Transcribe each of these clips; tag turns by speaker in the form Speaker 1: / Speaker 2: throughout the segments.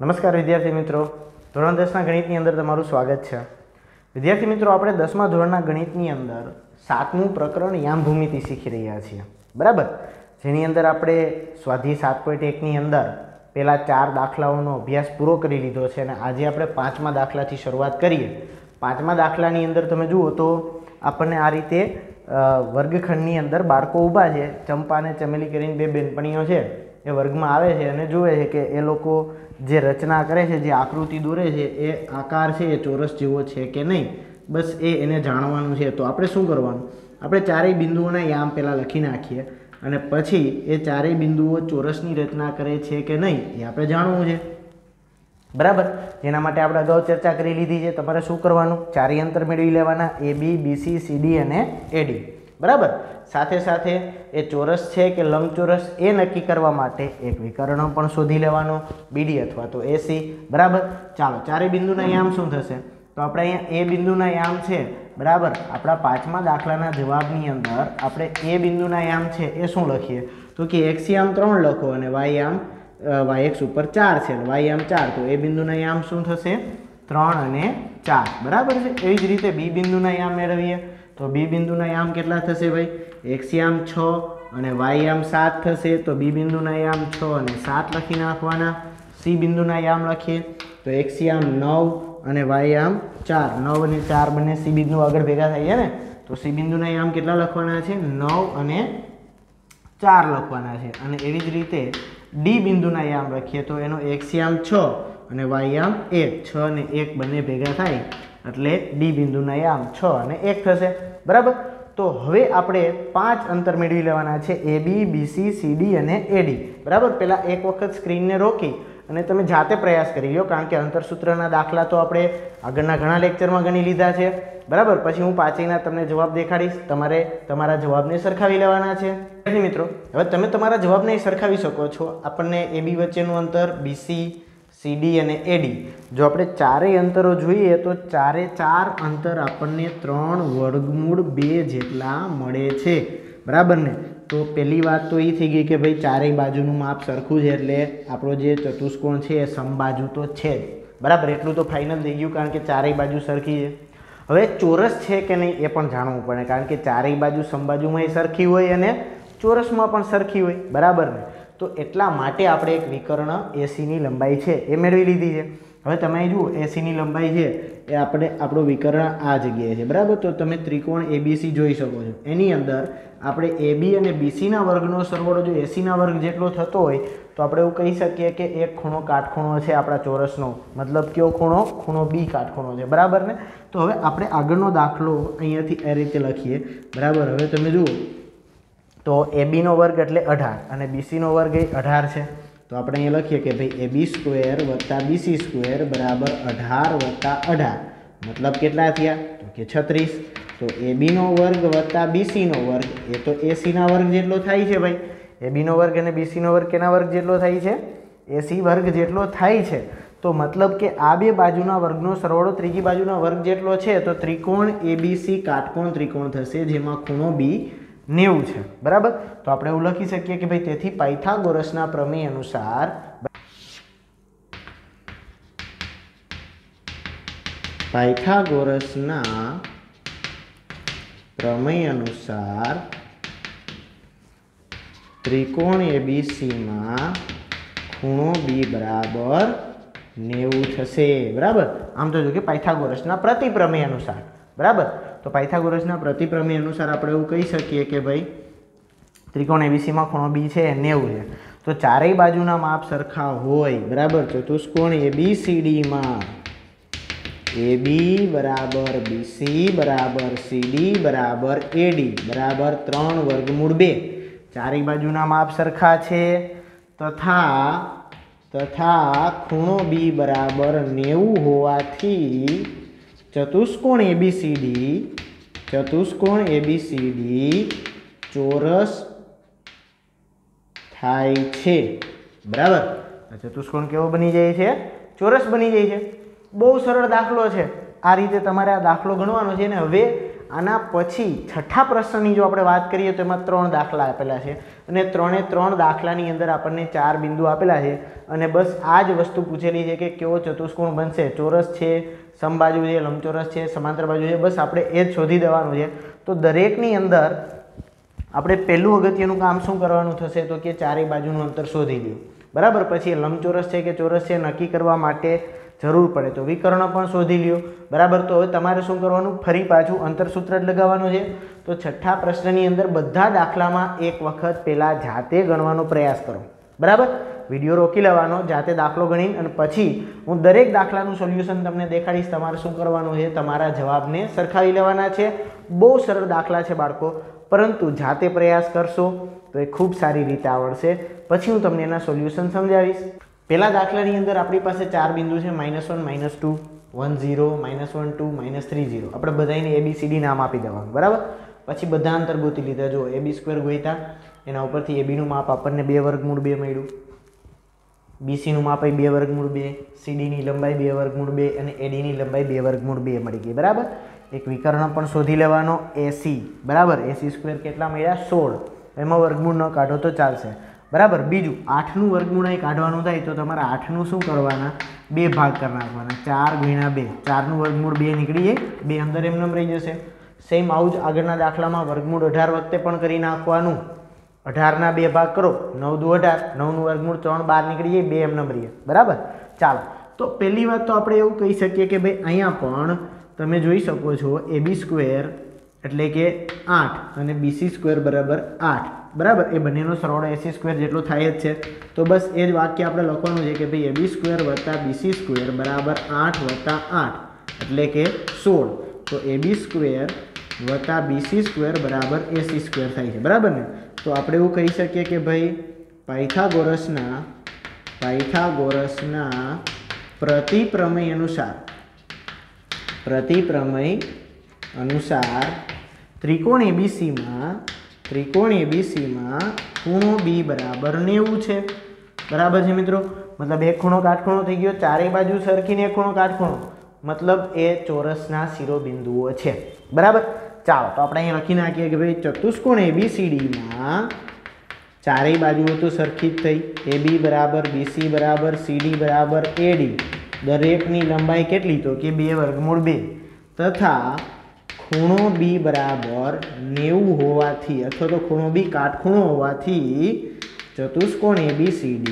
Speaker 1: નમસ્કાર વિદ્યાર્થી મિત્રો, ધોરણ 10ના ગણિતની અંદર તમારું સ્વાગત છે। વિદ્યાર્થી મિત્રો, આપણે 10મા ધોરણના ગણિતની અંદર 7મું પ્રકરણ યામ ભૂમિતિ શીખી રહ્યા છીએ, બરાબર? જેની અંદર આપણે સ્વાધ્યાય 7.1ની અંદર પહેલા 4 દાખલાઓનો અભ્યાસ પૂરો કરી લીધો છે અને આજે આપણે 5મા દાખલાથી શરૂઆત કરીએ। 5મા દાખલાની અંદર તમે જુઓ તો આપણને આ રીતે વર્ગખંડની અંદર બાળકો ઊભા છે, ચંપા અને ચમેલી કરીને બે બેનપણીઓ છે એ વર્ગમાં આવે છે અને જુએ છે કે એ લોકો જે રચના કરે છે, જે આકૃતિ દોરે છે એ આકાર છે એ ચોરસ જેવો છે કે નહીં, બસ એને જાણવાનું છે। તો આપણે શું કરવાનું, આપણે ચારેય બિંદુઓના યામ પહેલાં લખી નાખીએ અને પછી એ ચારેય બિંદુઓ ચોરસની રચના કરે છે કે નહીં એ આપણે જાણવું છે, બરાબર? જેના માટે આપણે અગાઉ ચર્ચા કરી લીધી છે। તમારે શું કરવાનું, ચારેય અંતર મેળવી લેવાના, AB, BC, CD અને AD, બરાબર? સાથે સાથે એ ચોરસ છે કે લંબચોરસ એ નક્કી કરવા માટે એક વિકર્ણ પણ શોધી લેવાનો, BD અથવા તો AC, બરાબર? ચાલો, ચારેય બિંદુના યામ શું થશે? તો આપણે અહીંયા એ બિંદુના યામ છે, બરાબર? આપણા 5મા દાખલાના જવાબની અંદર આપણે એ બિંદુના યામ છે એ શું લખીએ? તો કે x યામ 3 લખો અને y યામ yx ઉપર 4 છે, y યામ 4, તો એ બિંદુના યામ શું થશે? 3 અને 4, બરાબર છે? એવી જ રીતે બી બિંદુના યામ મેળવીએ તો બી બિંદુના યામ કેટલા થશે ભાઈ? x યામ 6 અને y યામ 7 થશે, તો બી બિંદુના યામ 6 અને 7 લખી નાખવાના। સી બિંદુના યામ લખીએ તો x યામ 9 અને y યામ 4, 9 અને 4 બંને સી બિંદુ આગળ ભેગા થાય છે ને, તો સી બિંદુના યામ કેટલા લખવાના છે? 9 અને 4 લખવાના છે। અને એવી જ રીતે ડી બિંદુના યામ લખીએ તો એનો x યામ 6 અને y યામ 1, 6 અને 1 બંને ભેગા થાય એટલે ડી બિંદુના યામ 6 અને 1 થશે, બરાબર? તો હવે આપણે 5 અંતર મેળવી લેવાના છે, AB, BC, CD અને AD, બરાબર? પહેલાં એક વખત સ્ક્રીનને રોકી અને તમે જાતે પ્રયાસ કરી લો, કારણ કે અંતરસૂત્રના દાખલા તો આપણે આગળના ઘણા લેક્ચરમાં ગણી લીધા છે, બરાબર? પછી હું પાંચેયના તમને જવાબ દેખાડીશ, તમારે તમારા જવાબને સરખાવી લેવાના છે। મિત્રો, હવે તમે તમારા જવાબને સરખાવી શકો છો। આપણને AB વચ્ચેનું અંતર, BC, CD અને AD, જો આપણે ચારેય અંતરો જોઈએ તો ચારે ચાર અંતર આપણને 3 વર્ગમૂળ 2 જેટલા મળે છે, બરાબર ને? તો પહેલી વાત તો એ થઈ ગઈ કે ભાઈ ચારેય બાજુનું માપ સરખું છે એટલે આપણો જે ચતુષ્કોણ છે એ સમબાજુ તો છે જ, બરાબર? એટલું તો ફાઇનલ થઈ ગયું, કારણ કે ચારેય બાજુ સરખી છે। હવે ચોરસ છે કે નહીં એ પણ જાણવું પડે, કારણ કે ચારેય બાજુ સમબાજુમાં સરખી હોય અને ચોરસમાં પણ સરખી હોય, બરાબર ને? તો એટલા માટે આપણે એક વિકર્ણ એસીની લંબાઈ છે એ મેળવી લીધી છે। હવે તમે જુઓ એસીની લંબાઈ છે એ આપણો વિકર્ણ આ જગ્યાએ છે, બરાબર? તો તમે ત્રિકોણ ABC જોઈ શકો છો, એની અંદર આપણે AB અને BCના વર્ગનો સરવાળો જો એસીના વર્ગ જેટલો થતો હોય તો આપણે એવું કહી શકીએ કે એક ખૂણો કાટખૂણો છે આપણા ચોરસનો, મતલબ કયો ખૂણો? ખૂણો B કાટખૂણો છે, બરાબર ને? તો હવે આપણે આગળનો દાખલો અહીંયાથી આ રીતે લખીએ, બરાબર? હવે તમે જુઓ તો ABનો વર્ગ એટલે 18 અને BCનો વર્ગ એ 18 છે, તો આપણે અહીંયા લખીએ કે ભાઈ AB² + BC² બરાબર 18 + 18, મતલબ કેટલા થયા? તો કે 36। તો ABનો વર્ગ + BCનો વર્ગ એ તો ACના વર્ગ જેટલો થાય છે ભાઈ। ABનો વર્ગ અને BCનો વર્ગ કેના વર્ગ જેટલો થાય છે? AC વર્ગ જેટલો થાય છે। તો મતલબ કે આ બે બાજુના વર્ગનો સરવાળો ત્રીજી બાજુના વર્ગ જેટલો છે, તો ત્રિકોણ ABC કાટકોણ ત્રિકોણ થશે જેમાં ખૂણો B 90 છે, બરાબર? તો આપણે એવું લખી શકીએ કે ભાઈ તેથી પાયથાગોરસના પ્રમેય અનુસાર ત્રિકોણ ABCમાં ખૂણો B બરાબર 90 થશે, બરાબર? આમ તો જો કે પાયથાગોરસના પ્રતિપ્રમેય અનુસાર, બરાબર? તો પાયથાગોરસના પ્રતિપ્રમેય અનુસાર આપણે એવું કહી શકીએ કે ભાઈ ત્રિકોણ ABCમાં ખૂણો B છે એ 90 છે, તો ચારેય બાજુના માપ સરખા હોય, બરાબર? ચતુષ્કોણ ABCDમાં AB બરાબર BC બરાબર CD બરાબર AD બરાબર 3 વર્ગમૂળ 2, ચારેય બાજુના માપ સરખા છે તથા ખૂણો B બરાબર 90 હોવાથી ચતુષ્કોણ ABCD ચોરસ થાય છે, બરાબર? ચતુષ્કોણ કેવો બની જાય છે? ચોરસ બની જાય છે। બહુ સરળ દાખલો છે, આ રીતે તમારે આ દાખલો ગણવાનો છે ને હવે આના પછી છઠ્ઠા પ્રશ્નની જો આપણે વાત કરીએ તો એમાં 3 દાખલા આપેલા છે અને 3 દાખલાની અંદર આપણને 4 બિંદુ આપેલા છે અને બસ આ જ વસ્તુ પૂછેલી છે કે કેવો ચતુષ્કોણ બનશે, ચોરસ છે, સમબાજુ છે, લંબચોરસ છે, સમાંતર બાજુ છે, બસ આપણે એ જ શોધી દેવાનું છે। તો દરેકની અંદર આપણે પહેલું અગત્યનું કામ શું કરવાનું થશે તો કે ચારેય બાજુનું અંતર શોધી લ્યો, બરાબર। પછી લંબચોરસ છે કે ચોરસ છે નક્કી કરવા માટે જરૂર પડે તો વિકર્ણ પણ શોધી લ્યો, બરાબર। તો હવે તમારે શું કરવાનું, ફરી પાછું અંતરસૂત્ર જ લગાવવાનું છે। તો છઠ્ઠા પ્રશ્નની અંદર બધા દાખલામાં એક વખત પહેલાં જાતે ગણવાનો પ્રયાસ કરો, બરાબર। વિડીયો રોકી લેવાનો, જાતે દાખલો ગણીને અને પછી હું દરેક દાખલાનું સોલ્યુશન તમને દેખાડીશ। તમારે શું કરવાનું છે, તમારા જવાબને સરખાવી લેવાના છે। બહુ સરળ દાખલા છે બાળકો, પરંતુ જાતે પ્રયાસ કરશો તો એ ખૂબ સારી રીતે આવડશે। પછી હું તમને એના સોલ્યુશન સમજાવીશ। પહેલા દાખલાની અંદર આપણી પાસે 4 બિંદુ છે, -1, -2, 1 0, -1 2, -3 0। આપણે બધાને ABCD નામ આપી દેવાનું, બરાબર। પછી બધા અંતર ગોતી લીધા, જો AB² ગોઈતા, એના ઉપરથી ABનું માપ આપણને 2 વર્ગમૂળ 2 મળ્યું, BCનું માપ 2 વર્ગમૂળ 2, CDની લંબાઈ 2 વર્ગમૂળ 2 અને ADની લંબાઈ 2 વર્ગમૂળ 2 મળી ગઈ, બરાબર। એક વિકર્ણ પણ શોધી લેવાનો AC, બરાબર। AC² કેટલા મળ્યા, 16। એમાં વર્ગમૂળ ન કાઢો તો ચાલશે, બરાબર। બીજું 8નું વર્ગમૂળ અહીં કાઢવાનું થાય તો તમારે 8નું શું કરવાના, 2 ભાગ કરી નાખવાના, 4 × 2, 4નું વર્ગમૂળ 2 નીકળી જાય, 2 અંદર એમને રહી જશે। સેમ આવું જ આગળના દાખલામાં વર્ગમૂળ 18 વખતે પણ કરી નાખવાનું, 18ના 2 ભાગ કરો, 9 દુ 18, 9નું વર્ગમૂળ 3 12 નીકળી જાય, 2 એમને રહીએ, બરાબર। ચાલો, તો પહેલી વાત તો આપણે એવું કહી શકીએ કે ભાઈ અહીંયા પણ તમે જોઈ શકો છો AB² એટલે કે 8 અને BC² બરાબર 8, બરાબર। એ બંનેનો સરવાળો AC² જેટલો થાય જ છે। તો બસ એ જ વાક્ય આપણે લખવાનું છે કે ભાઈ AB² + BC² બરાબર 8 + 8 એટલે કે 16। તો AB² + BC² બરાબર AC² થાય છે, બરાબર ને। તો આપણે એવું કહી શકીએ કે ભાઈ પાયથાગોરસના પ્રતિપ્રમેય અનુસાર ત્રિકોણ ABCમાં ખૂણો B બરાબર 90 છે, બરાબર છે મિત્રો। મતલબ એક ખૂણો કાટખૂણો થઈ ગયો, ચારેય બાજુ સરખીને એક ખૂણો કાટખૂણો, મતલબ એ ચોરસના શિરોબિંદુઓ છે, બરાબર। ચાલો, તો આપણે અહીં લખી નાખીએ કે ભાઈ ચતુષ્કોણ ABCDમાં ચારેય બાજુઓ તો સરખી જ થઈ, AB બરાબર BC બરાબર CD બરાબર AD, દરેકની લંબાઈ કેટલી તો કે 2 વર્ગમૂળ 2 તથા ખૂણો B બરાબર 90 હોવાથી અથવા તો ખૂણો B કાટખૂણો હોવાથી ચતુષ્કોણ ABCD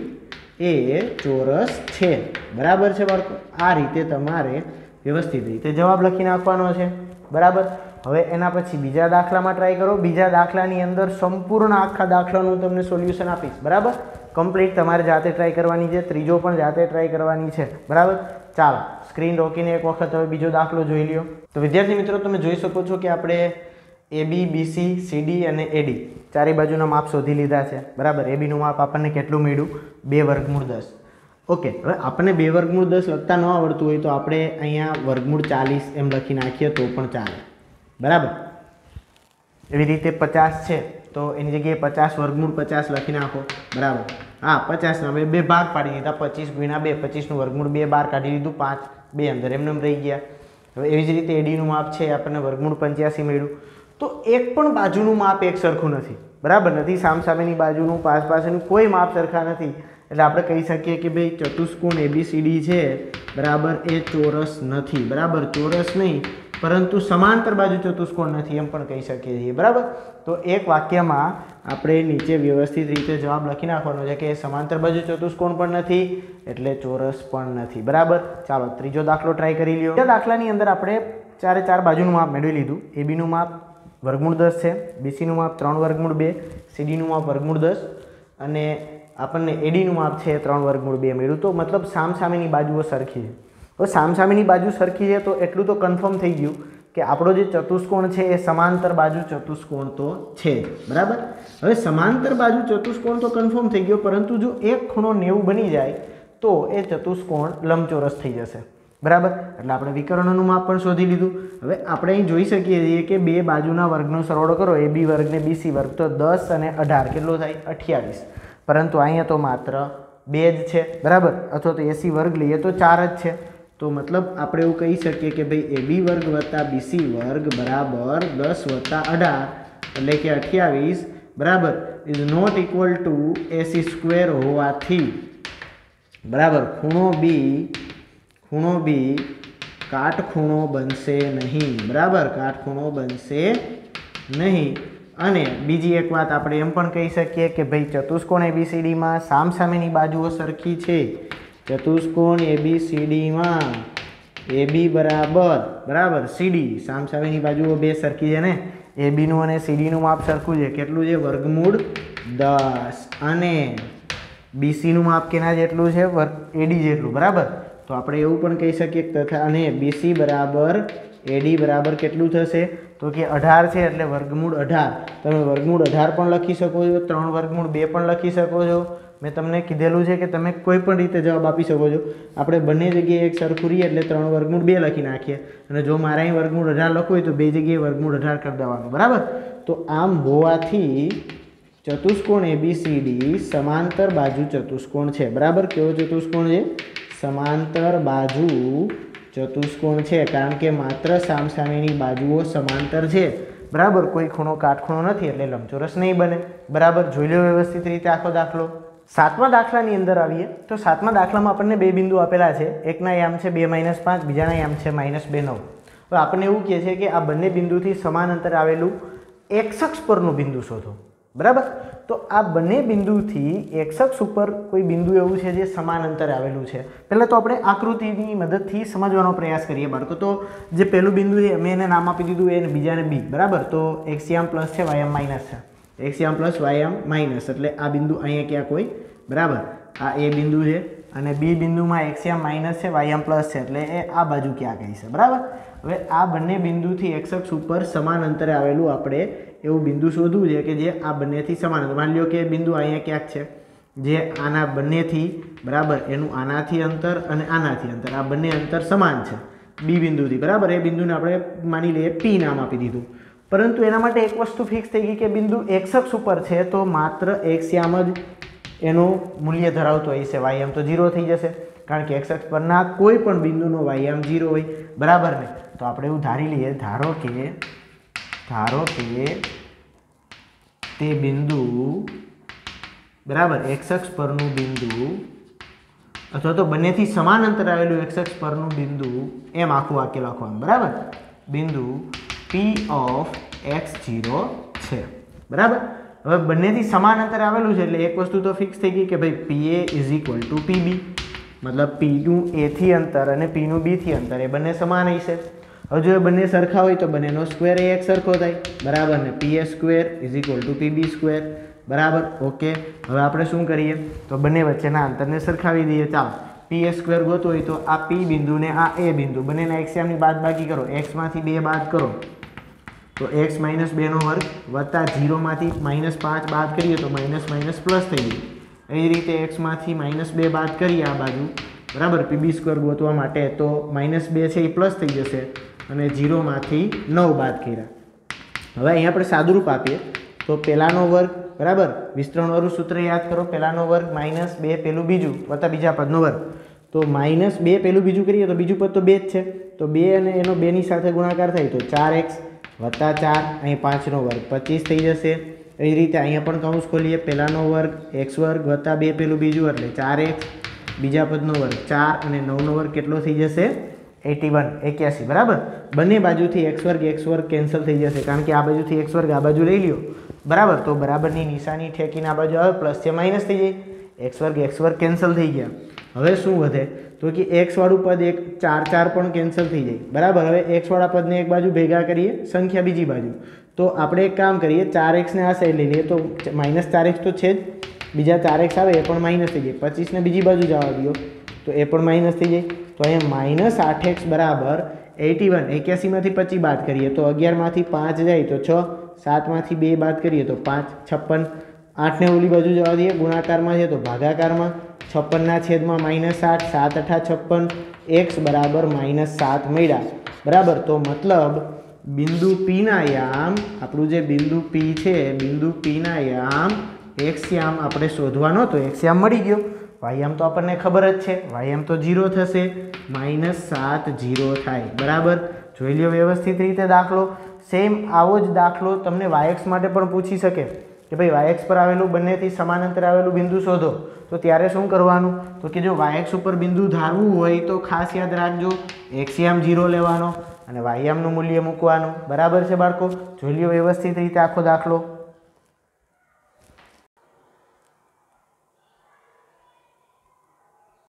Speaker 1: એ ચોરસ છે, બરાબર છે બાળકો। આ રીતે તમારે વ્યવસ્થિત રીતે જવાબ લખી નાખવાનો છે, બરાબર। હવે એના પછી બીજા દાખલામાં ટ્રાય કરો। બીજા દાખલાની અંદર સંપૂર્ણ આખા દાખલાનું તમને સોલ્યુશન આપીશ, બરાબર। કમ્પ્લીટ તમારે જાતે ટ્રાય કરવાની છે, ત્રીજો પણ જાતે ટ્રાય કરવાની છે, બરાબર। ચાલો, સ્ક્રીન રોકીને એક વખત હવે બીજો દાખલો જોઈ લ્યો। તો વિદ્યાર્થી મિત્રો, તમે જોઈ શકો છો કે આપણે AB, BC, CD અને AD ચારે બાજુના માપ શોધી લીધા છે, બરાબર। ABનું માપ આપણને કેટલું મળ્યું, 2 વર્ગમૂળ 10। ઓકે, હવે આપણને 2 વર્ગમૂળ 10 લખતા ન આવડતું હોય તો આપણે અહીંયા વર્ગમૂળ 40 એમ લખી નાખીએ તો પણ ચાલે, બરાબર। એવી રીતે 50 છે તો એની જગ્યાએ 50 વર્ગમૂળ 50 લખી નાખો, બરાબર। હા, 50ના 2 ભાગ પાડી દીધા, 25 × 2, 25નું વર્ગમૂળ 2 બહાર કાઢી લીધું, 5 2 અંદર એમને રહી ગયા। હવે એવી જ રીતે ADનું માપ છે, આપણને વર્ગમૂળ 85 મળ્યું। તો એક પણ બાજુનું માપ એક સરખું નથી, બરાબર નથી, સામસામેની બાજુનું પાસનું કોઈ માપ સરખા નથી, એટલે આપણે કહી શકીએ કે ભાઈ ચતુષ્કોણ ABCD છે, બરાબર, એ ચોરસ નથી, બરાબર। ચોરસ નહીં પરંતુ સમાંતર બાજુ ચતુષ્કોણ નથી એમ પણ કહી શકીએ છીએ, બરાબર। તો એક વાક્યમાં આપણે નીચે વ્યવસ્થિત રીતે જવાબ લખી નાખવાનો છે કે સમાંતર બાજુ ચતુષ્કોણ પણ નથી એટલે ચોરસ પણ નથી, બરાબર। ચાલો, ત્રીજો દાખલો ટ્રાય કરી લ્યો। બીજા દાખલાની અંદર આપણે ચારે ચાર બાજુનું માપ મેળવી લીધું। ABનું માપ વર્ગમૂળ 10 છે, BCનું માપ 3 વર્ગમૂળ 2, CDનું માપ વર્ગમૂળ 10 અને આપણને ADનું માપ છે 3 વર્ગમૂળ 2 મળ્યું। તો મતલબ સામસામેની બાજુઓ સરખી છે। તો સામસામેની બાજુ સરખી છે તો એટલું તો કન્ફર્મ થઈ ગયું કે આપણો જે ચતુષ્કોણ છે એ સમાંતર બાજુ ચતુષ્કોણ તો છે, બરાબર। હવે સમાંતર બાજુ ચતુષ્કોણ તો કન્ફર્મ થઈ ગયો, પરંતુ જો એક ખૂણો 90 બની જાય તો એ ચતુષ્કોણ લંબચોરસ થઈ જશે, બરાબર। એટલે આપણે વિકર્ણનું માપ પણ શોધી લીધું। હવે આપણે અહીં જોઈ શકીએ છીએ કે બે બાજુના વર્ગનો સરવાળો કરો, AB વર્ગ ને BC વર્ગ, તો 10 અને 18 કેટલો થાય, 28। પરંતુ અહીંયા તો માત્ર 2 જ છે, બરાબર, અથવા તો AC વર્ગ લઈએ તો 4 જ છે। तो मतलब આપણે એવું કહી શકીએ કે ભાઈ AB વર્ગ વત્તા BC વર્ગ બરાબર 10 વત્તા 18 એટલે કે 28 બરાબર is not equal to AC square હોવાથી બરાબર ખૂણો B કાટખૂણો બનશે નહીં બરાબર કાટખૂણો બનશે નહીં। અને બીજી એક વાત આપણે એમ પણ કહી શકીએ કે ભાઈ ચતુષ્કોણ ABCD માં સામસામેની બાજુઓ સરખી છે। ચતુષ્કોણ ABCD માં AB બરાબર CD સામસામેની બાજુઓ બે સરખી છે ને। AB નું અને CD નું માપ સરખું છે, કેટલું છે વર્ગમૂળ 10 અને BC નું માપ કેના જેટલું છે AD જેટલું બરાબર। તો આપણે એવું પણ કહી શકીએ તથા અને BC બરાબર AD બરાબર કેટલું થશે તો કે 18 છે એટલે વર્ગમૂળ 18। તમે વર્ગમૂળ 18 પણ લખી શકો છો, 3 વર્ગમૂળ 2 પણ લખી શકો છો। મેં તમને કીધેલું છે કે તમે કોઈ પણ રીતે જવાબ આપી શકો છો। આપણે બંને જગ્યાએ એક સરખું રહીએ એટલે 3 વર્ગમૂળ 2 લખી નાખીએ અને જો મારે અહીં વર્ગમૂળ 18 લખવું હોય તો બે જગ્યાએ વર્ગમૂળ 18 કરી દેવાનું બરાબર। તો આમ હોવાથી ચતુષ્કોણ ABCD સમાંતર બાજુ ચતુષ્કોણ છે બરાબર। કેવો ચતુષ્કોણ છે? समांतर बाजू चतुष्कोण है कारण के मात्र सामसामेनी बाजुओ समांतर है बराबर। कोई खूणो काटखूणो नहीं एटले लंबचोरस नहीं बने बराबर। जोई लो व्यवस्थित रीते आखो दाखलो। सातमा दाखलानी अंदर आवीए तो सातमा दाखलामां आपणे बे बिंदु आपेला छे। एकना याम छे 2-5, बीजाना याम छे -2-9। तो आपणे एवुं कहे छे के आ बंने बिंदुथी समान अंतर आवेलुं एक्स अक्ष परनुं बिंदु शोधो बराबर। तो आ बने बिंदुथी एक्स अक्ष पर कोई बिंदु एवुं छे जे समान अंतरे आवेलुं छे। पहला तो आपणे आकृतिनी मददथी समजવાનો प्रयास करीए बाळको। तो जे पहेલું बिंदु छे मैं एने नाम आपी दीधुं ए ने बीजाने बी बराबर। तो एक्स याम प्लस छे वाय याम माइनस छे, एक्स याम प्लस वाय याम माइनस एटले आ बिंदु अहींया क्यांक होय बराबर। आ ए बिंदु छे અને बी बिंदुमां एक्स याम माइनस छे वाय याम प्लस छे एटले ए आ बाजू क्यांक हशे बराबर। हवे आ बंने बिंदुथी एक्स अक्ष पर समान अंतरे आवेलुं आपणे एवं बिंदु शोधवुं छे के जे आ बंनेथी समान। मान लो कि बिंदु अहींया क्यांक छे जे आना बंनेथी बराबर एनुं आनाथी अंतर अने आनाथी अंतर आ बंने अंतर समान छे बी बिंदुथी बराबर। ए बिंदुने आपणे मानी लईए पी नाम आपी दीधुं। परंतु एना माटे एक वस्तु फिक्स थई गई कि बिंदु एक्स अक्ष पर छे तो मात्र एक्स याम ज एनुं मूल्य धरावतो हशे, वाय याम तो 0 थई जशे कारण के एक्स अक्ष परना कोई पण बिंदुनो वाय याम 0 होय बराबर ने। तो आपणे एवुं धारी लईए धारो के ते बिंदु बराबर एक्स अक्ष परनु बिंदु अथवा तो बंनेथी समान अंतर आवेलुं एक्स अक्ष परनु बिंदु एम आखुं वाक्य लखवानुं बराबर। बिंदु P ऑफ x0 छे बराबर। हवे बंनेथी समान अंतर आवेलुं छे एटले एक वस्तु तो फिक्स थई गई कि भाई PA = PB मतलब P નું A थी अंतर अने P નું B थी अंतर ए बंने समान हशे। હવે જો એ બંને સરખા હોય તો બંનેનો સ્ક્વેર એ એક સરખો થાય બરાબર ને PA² = PB² બરાબર। ઓકે હવે આપણે શું કરીએ તો બંને વચ્ચેના અંતરને સરખાવી દઈએ। ચાલો PA² ગોતવું હોય તો આ P બિંદુ ને આ A બિંદુ બંનેના x ની બાદબાકી કરો, x માંથી 2 બાદ કરો તો x - 2 નો વર્ગ વત્તા 0 માંથી -5 બાદ કરીએ તો માઇનસ પ્લસ થઈ જાય। એ રીતે x માંથી -2 બાદ કરીએ આ બાજુ बराबर PB² ગોતવા માટે તો -2 છે એ પ્લસ થઈ જશે અને 0 માંથી 9 બાદ કર્યા। હવે અહીં આપણે સાદુરૂપ આપીએ તો પહેલાનો વર્ગ બરાબર વિસ્તરણવાળું સૂત્ર યાદ કરો। પહેલાનો વર્ગ -2 પેલું બીજું વત્તા બીજા પદનો વર્ગ તો -2 પેલું બીજું કરીએ તો બીજું પદ તો 2 જ છે તો 2 અને એનો 2 ની સાથે ગુણાકાર થાય તો 4x વત્તા 4 અહીં 5 નો વર્ગ 25 થઈ જશે। એ રીતે અહીંયા પણ કૌંસ ખોલીએ પહેલાનો વર્ગ x² વત્તા 2 પેલું બીજું એટલે 4x बीजा पदनो वर्ग 4 અને 9 નો વર્ગ કેટલો થઈ જશે 81 બરાબર। બંને બાજુથી x² કેન્સલ થઈ જશે કારણ કે આ બાજુથી x² આ બાજુ લઈ લ્યો બરાબર। તો બરાબરની નિશાની ઠેકીને આ બાજુ આવે પ્લસ છે માઈનસ થઈ જાય, x² કેન્સલ થઈ ગયા। હવે શું વધે તો કે x વાળું પદ એક 4 પણ કેન્સલ થઈ જાય બરાબર। હવે x વાળા પદને એક બાજુ ભેગા કરીએ સંખ્યા બીજી બાજુ તો આપણે એક કામ કરીએ 4x ને આ સાઈડ લઈ લઈએ તો -4x તો છે જ, बीजा 4x आवे ए पण माइनस थी जाए, 25 ने बीजी बाजू जवा दियो तो ए पण माइनस थी जाए तो अहींया -8x बराबर 81 81 मांथी 25 बात करिए तो 11 मांथी 5 जाए तो 6, 7 मांथी 2 बात करिए तो 5, 56 8 ने ओली बाजू जवा दीए गुणाकार में है तो भागाकार में 56 ना छेद में -8 7 8 56 x बराबर -7 मळ्या बराबर। तो मतलब बिंदु P ना याम आपणुं जे बिंदु P छे बिंदु P ना याम एक्स याम આપણે શોધવાનો તો एक्स याम મળી ગયો વાયમ તો આપણને ખબર જ છે, વાયમ તો 0 થશે, -7 0 થાય, બરાબર। જોઈ લ્યો વ્યવસ્થિત રીતે દાખલો। સેમ આવો જ દાખલો તમને વાયએક્સ માટે પણ પૂછી શકે કે ભાઈ વાયએક્સ પર આવેલું બંનેથી સમાંતર આવેલું બિંદુ શોધો, તો ત્યારે શું કરવાનું? તો કે જો વાયએક્સ ઉપર બિંદુ ધારવું હોય તો ખાસ યાદ રાખજો એક્સયામ 0 લેવાનો અને વાયયામનું મૂલ્ય મૂકવાનું, બરાબર છે બાળકો। જોઈ લ્યો વ્યવસ્થિત રીતે આખો દાખલો।